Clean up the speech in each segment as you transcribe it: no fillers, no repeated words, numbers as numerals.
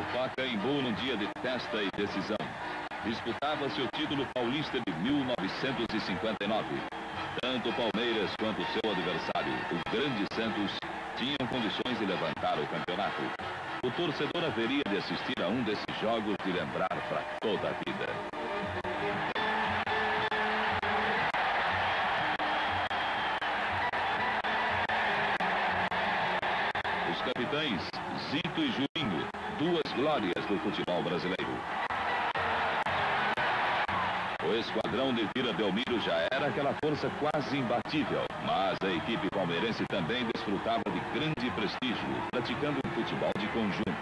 Pacaembu num dia de festa e decisão. Disputava-se o título paulista de 1959. Tanto o Palmeiras quanto o seu adversário, o Grande Santos, tinham condições de levantar o campeonato. O torcedor haveria de assistir a um desses jogos de lembrar para toda a vida. Os capitães Zito e Julinho, duas glórias do futebol brasileiro. O esquadrão de Vila Belmiro já era aquela força quase imbatível, mas a equipe palmeirense também desfrutava de grande prestígio, praticando um futebol de conjunto.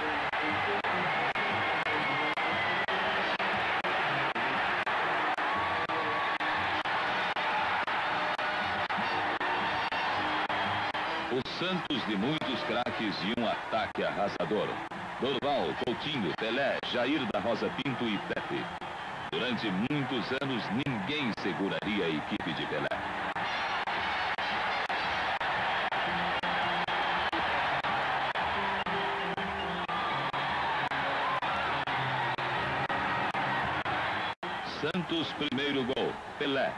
O Santos de muitos craques e um ataque arrasador. Dorval, Coutinho, Pelé, Jair da Rosa Pinto e Pepe. Durante muitos anos, ninguém seguraria a equipe de Pelé. Santos, primeiro gol, Pelé.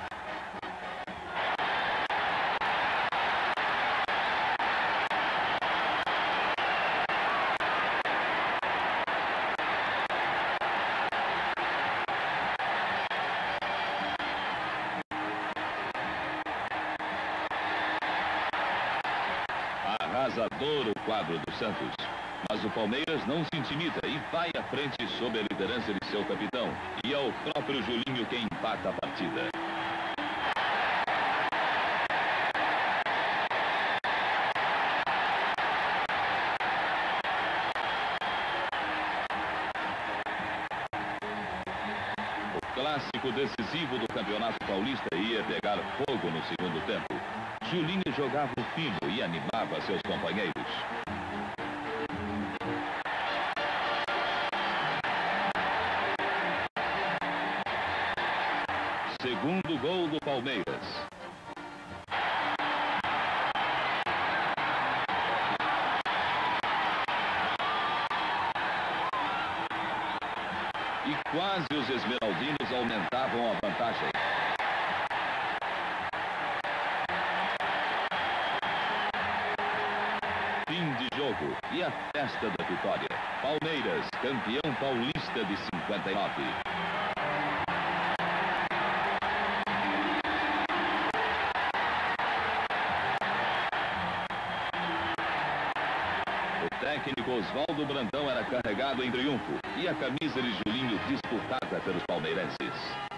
Arrasador o quadro do Santos, mas o Palmeiras não se intimida e vai à frente sob a liderança de seu capitão, e é o próprio Julinho quem empata a partida. O clássico decisivo do Campeonato Paulista ia pegar fogo no segundo tempo. Julinho jogava o fino e animava seus companheiros. Segundo gol do Palmeiras. E quase os esmeraldinos aumentavam a vantagem. Fim de jogo e a festa da vitória. Palmeiras, campeão paulista de 59. O técnico Oswaldo Brandão era carregado em triunfo e a camisa de Julinho disputada pelos palmeirenses.